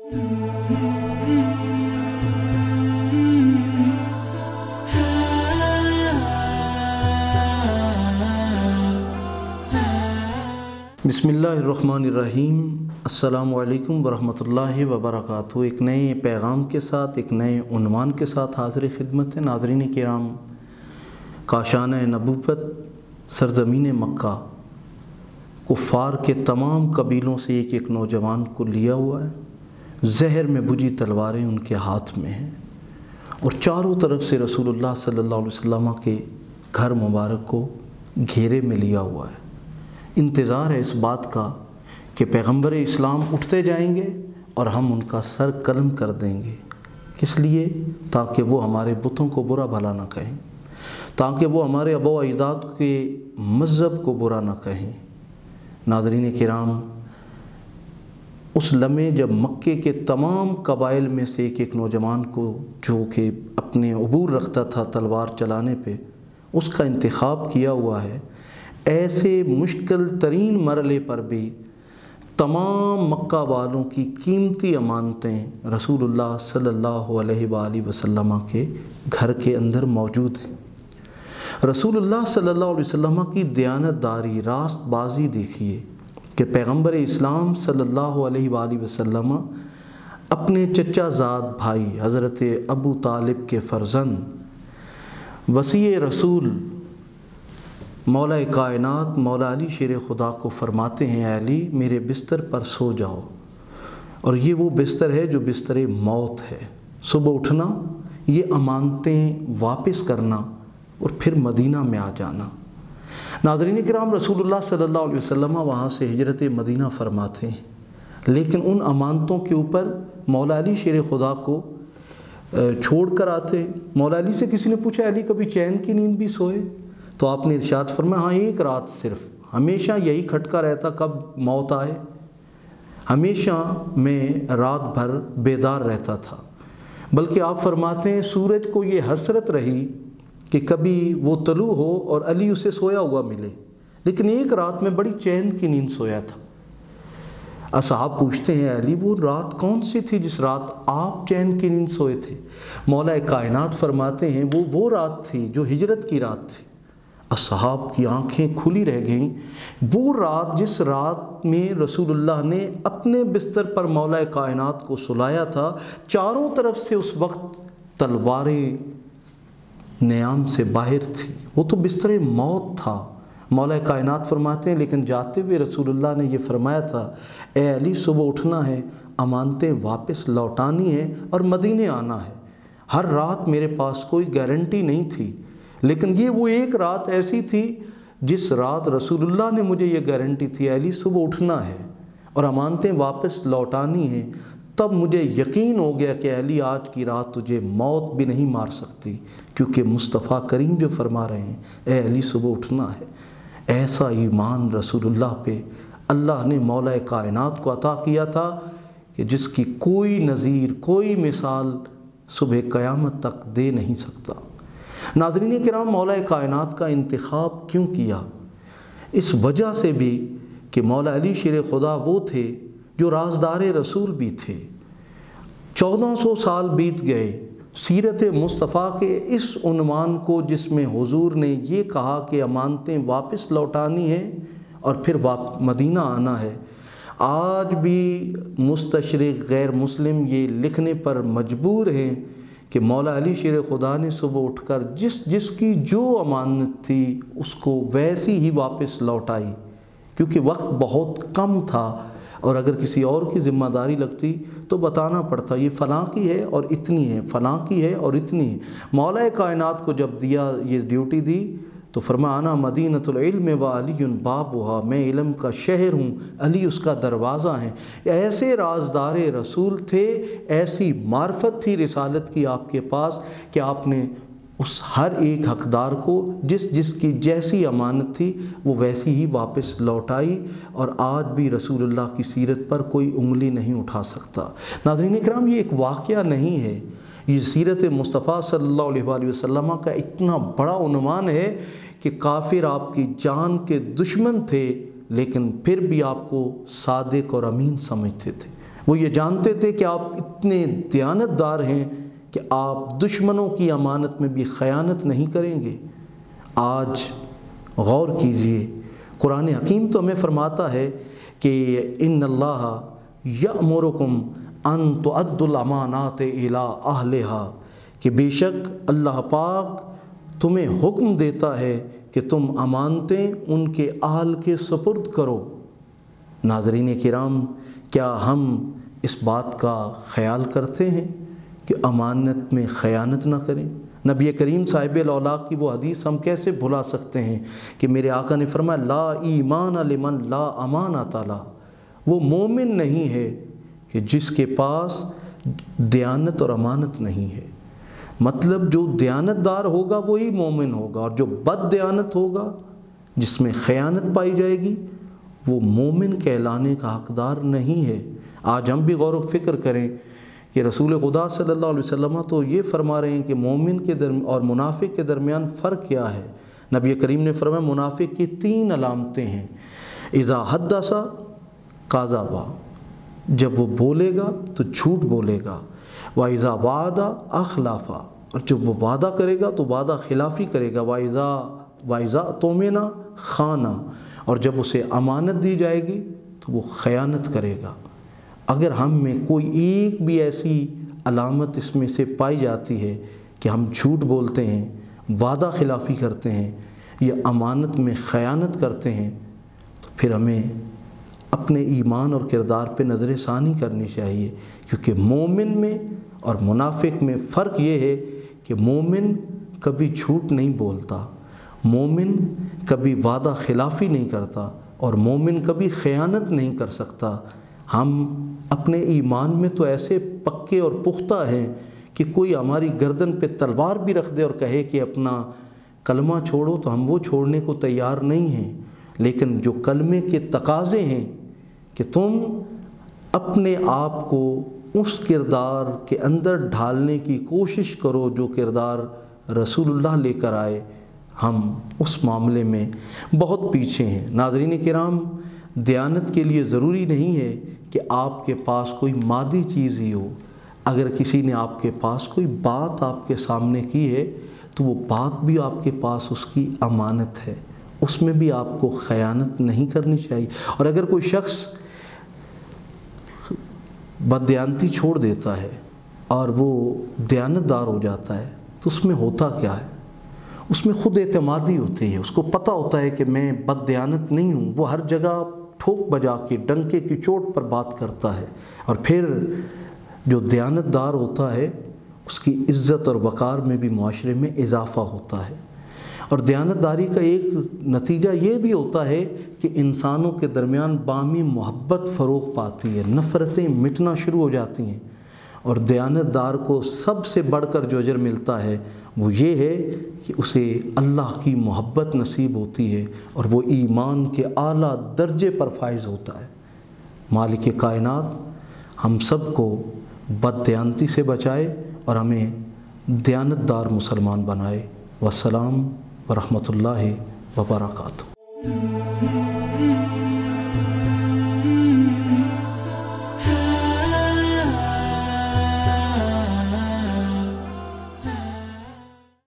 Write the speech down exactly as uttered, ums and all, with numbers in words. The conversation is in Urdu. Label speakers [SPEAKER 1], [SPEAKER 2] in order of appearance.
[SPEAKER 1] بسم اللہ الرحمن الرحیم۔ السلام علیکم ورحمۃ اللہ وبرکاتہ۔ ایک نئے پیغام کے ساتھ، ایک نئے عنوان کے ساتھ حاضر خدمت ہے ناظرین کرام۔ کاشانہ نبوت سرزمین مکہ، کفار کے تمام قبیلوں سے ایک ایک نوجوان کو لیا ہوا ہے، زہر میں بجھی تلواریں ان کے ہاتھ میں ہیں، اور چاروں طرف سے رسول اللہ صلی اللہ علیہ وسلم کے گھر مبارک کو گھیرے میں لیا ہوا ہے۔ انتظار ہے اس بات کا کہ پیغمبر اسلام اٹھتے جائیں گے اور ہم ان کا سر قلم کر دیں گے۔ کس لیے؟ تاکہ وہ ہمارے بتوں کو برا بھلا نہ کہیں، تاکہ وہ ہمارے آباء و اجداد کے مذہب کو برا نہ کہیں۔ ناظرین کرام، اس لمحے جب مکے کے تمام قبائل میں سے ایک ایک نوجوان کو، جو کہ اپنے عبور رکھتا تھا تلوار چلانے پہ، اس کا انتخاب کیا ہوا ہے، ایسے مشکل ترین مرحلے پر بھی تمام مکہ والوں کی قیمتی امانتیں رسول اللہ صلی اللہ علیہ وآلہ وسلم کے گھر کے اندر موجود ہیں۔ رسول اللہ صلی اللہ علیہ وسلم کی دیانت داری، راست بازی دیکھیے کہ پیغمبر اسلام صلی اللہ علیہ وآلہ وسلم اپنے چچا زاد بھائی حضرت ابو طالب کے فرزند وصی رسول مولا کائنات مولا علی شیر خدا کو فرماتے ہیں، اے علی میرے بستر پر سو جاؤ، اور یہ وہ بستر ہے جو بستر موت ہے۔ صبح اٹھنا، یہ امانتیں واپس کرنا، اور پھر مدینہ میں آ جانا۔ ناظرین کرام، رسول اللہ صلی اللہ علیہ وسلم وہاں سے ہجرت مدینہ فرماتے ہیں، لیکن ان امانتوں کے اوپر مولا علی شیر خدا کو چھوڑ کر آتے ہیں۔ مولا علی سے کسی نے پوچھا، علی کبھی چین کی نیند بھی سوئے؟ تو آپ نے ارشاد فرمایا، ہاں ایک رات صرف، ہمیشہ یہی کھٹکا رہتا کب موت آئے، ہمیشہ میں رات بھر بیدار رہتا تھا۔ بلکہ آپ فرماتے ہیں سورج کو یہ حسرت رہی کہ کبھی وہ طلوع ہو اور علی اسے سویا ہوا ملے، لیکن ایک رات میں بڑی چین کی نیند سویا تھا۔ اصحاب پوچھتے ہیں، علی وہ رات کون سی تھی جس رات آپ چین کی نیند سوئے تھے؟ مولا کائنات فرماتے ہیں وہ وہ رات تھی جو ہجرت کی رات تھی۔ اصحاب کی آنکھیں کھلی رہ گئیں۔ وہ رات جس رات میں رسول اللہ نے اپنے بستر پر مولا کائنات کو سلایا تھا، چاروں طرف سے اس وقت تلواریں نیام سے باہر تھی، وہ تو بستر موت تھا۔ مولا کائنات فرماتے ہیں لیکن جاتے ہوئے رسول اللہ نے یہ فرمایا تھا، اے علی صبح اٹھنا ہے، امانتیں واپس لوٹانی ہے اور مدینے آنا ہے۔ ہر رات میرے پاس کوئی گارنٹی نہیں تھی، لیکن یہ وہ ایک رات ایسی تھی جس رات رسول اللہ نے مجھے یہ گارنٹی تھی، علی صبح اٹھنا ہے اور امانتیں واپس لوٹانی ہیں۔ تب مجھے یقین ہو گیا کہ علی آج کی رات تجھے موت بھی نہیں مار سکتی، کیونکہ مصطفیٰ کریم جو فرما رہے ہیں، اے علی صبح اٹھنا ہے۔ ایسا ایمان رسول اللہ پہ اللہ نے مولا کائنات کو عطا کیا تھا کہ جس کی کوئی نظیر، کوئی مثال صبح قیامت تک دے نہیں سکتا۔ ناظرین کرام، مولا کائنات کا انتخاب کیوں کیا؟ اس وجہ سے بھی کہ مولا علی شیر خدا وہ تھے جو رازدار رسول بھی تھے۔ چودہ سو سال بیت گئے سیرت مصطفیٰ کے اس عنوان کو، جس میں حضور نے یہ کہا کہ امانتیں واپس لوٹانی ہیں اور پھر مدینہ آنا ہے۔ آج بھی مستشرق غیر مسلم یہ لکھنے پر مجبور ہیں کہ مولا علی شیر خدا نے صبح اٹھ کر جس جس کی جو امانت تھی اس کو ویسی ہی واپس لوٹائی، کیونکہ وقت بہت کم تھا، اور اگر کسی اور کی ذمہ داری لگتی تو بتانا پڑتا یہ فلاں کی ہے اور اتنی ہے، فلاں کی ہے اور اتنی ہے۔ مولا کائنات کو جب دیا یہ ڈیوٹی دی تو فرمایا، انا مدینۃ العلم و علی بابھا، میں علم کا شہر ہوں، علی اس کا دروازہ ہے۔ ایسے رازدار رسول تھے، ایسی معرفت تھی رسالت کی آپ کے پاس کہ آپ نے اس ہر ایک حقدار کو جس جس کی جیسی امانت تھی وہ ویسی ہی واپس لوٹائی، اور آج بھی رسول اللہ کی سیرت پر کوئی انگلی نہیں اٹھا سکتا۔ ناظرین کرام، یہ ایک واقعہ نہیں ہے، یہ سیرت مصطفیٰ صلی اللہ علیہ وآلہ وسلم کا اتنا بڑا عنوان ہے کہ کافر آپ کی جان کے دشمن تھے، لیکن پھر بھی آپ کو صادق اور امین سمجھتے تھے۔ وہ یہ جانتے تھے کہ آپ اتنے دیانتدار ہیں کہ آپ دشمنوں کی امانت میں بھی خیانت نہیں کریں گے۔ آج غور کیجئے، قرآن حکیم تو ہمیں فرماتا ہے کہ ان اللہ یأمرکم ان تؤدوا الامانات الی اہلہا، کہ بے شک اللہ پاک تمہیں حکم دیتا ہے کہ تم امانتیں ان کے اہل کے سپرد کرو۔ ناظرین کرام، کیا ہم اس بات کا خیال کرتے ہیں کہ امانت میں خیانت نہ کریں؟ نبی کریم صاحب الاولاق کی وہ حدیث ہم کیسے بھلا سکتے ہیں کہ میرے آقا نے فرمایا لا ایمان لمن لا امانت لا، وہ مومن نہیں ہے کہ جس کے پاس دیانت اور امانت نہیں ہے۔ مطلب جو دیانتدار ہوگا وہی مومن ہوگا، اور جو بد دیانت ہوگا جس میں خیانت پائی جائے گی وہ مومن کہلانے کا حقدار نہیں ہے۔ آج ہم بھی غور و فکر کریں کہ رسول خدا صلی اللہ علیہ وسلم تو یہ فرما رہے ہیں کہ مومن کے درمیان اور منافق کے درمیان فرق کیا ہے۔ نبی کریم نے فرمایا منافق کی تین علامتیں ہیں۔ اذا حدث کذب، جب وہ بولے گا تو جھوٹ بولے گا، وَإِذَا وَعَدَ أَخْلَفَ، اور جب وہ وعدہ کرے گا تو وعدہ خلافی کرے گا، وَإِذَا وَإِذَا اؤْتُمِنَ خَانَ، اور جب اسے امانت دی جائے گی تو وہ خیانت کرے گا۔ اگر ہم میں کوئی ایک بھی ایسی علامت اس میں سے پائی جاتی ہے کہ ہم جھوٹ بولتے ہیں، وعدہ خلافی کرتے ہیں یا امانت میں خیانت کرتے ہیں، تو پھر ہمیں اپنے ایمان اور کردار پہ نظر ثانی کرنی چاہیے، کیونکہ مومن میں اور منافق میں فرق یہ ہے کہ مومن کبھی جھوٹ نہیں بولتا، مومن کبھی وعدہ خلافی نہیں کرتا، اور مومن کبھی خیانت نہیں کر سکتا۔ ہم اپنے ایمان میں تو ایسے پکے اور پختہ ہیں کہ کوئی ہماری گردن پہ تلوار بھی رکھ دے اور کہے کہ اپنا کلمہ چھوڑو تو ہم وہ چھوڑنے کو تیار نہیں ہیں، لیکن جو کلمے کے تقاضے ہیں کہ تم اپنے آپ کو اس کردار کے اندر ڈھالنے کی کوشش کرو جو کردار رسول اللہ لے کر آئے، ہم اس معاملے میں بہت پیچھے ہیں۔ ناظرین کرام، دیانت کے لیے ضروری نہیں ہے کہ آپ کے پاس کوئی مادی چیز ہی ہو۔ اگر کسی نے آپ کے پاس کوئی بات آپ کے سامنے کی ہے تو وہ بات بھی آپ کے پاس اس کی امانت ہے، اس میں بھی آپ کو خیانت نہیں کرنی چاہیے۔ اور اگر کوئی شخص بددیانتی چھوڑ دیتا ہے اور وہ دیانتدار ہو جاتا ہے تو اس میں ہوتا کیا ہے؟ اس میں خود اعتمادی ہوتی ہے، اس کو پتہ ہوتا ہے کہ میں بد دیانت نہیں ہوں، وہ ہر جگہ ٹھوک بجا کے ڈنکے کی چوٹ پر بات کرتا ہے، اور پھر جو دیانتدار ہوتا ہے اس کی عزت اور وقار میں بھی معاشرے میں اضافہ ہوتا ہے۔ اور دیانتداری کا ایک نتیجہ یہ بھی ہوتا ہے کہ انسانوں کے درمیان باہمی محبت فروغ پاتی ہے، نفرتیں مٹنا شروع ہو جاتی ہیں، اور دیانتدار کو سب سے بڑھ کر جو اجر ملتا ہے وہ یہ ہے کہ اسے اللہ کی محبت نصیب ہوتی ہے اور وہ ایمان کے اعلیٰ درجے پر فائز ہوتا ہے۔ مالک کائنات ہم سب کو بد دیانتی سے بچائے اور ہمیں دیانتدار مسلمان بنائے۔ والسلام ورحمۃ اللہ وبرکاتہ۔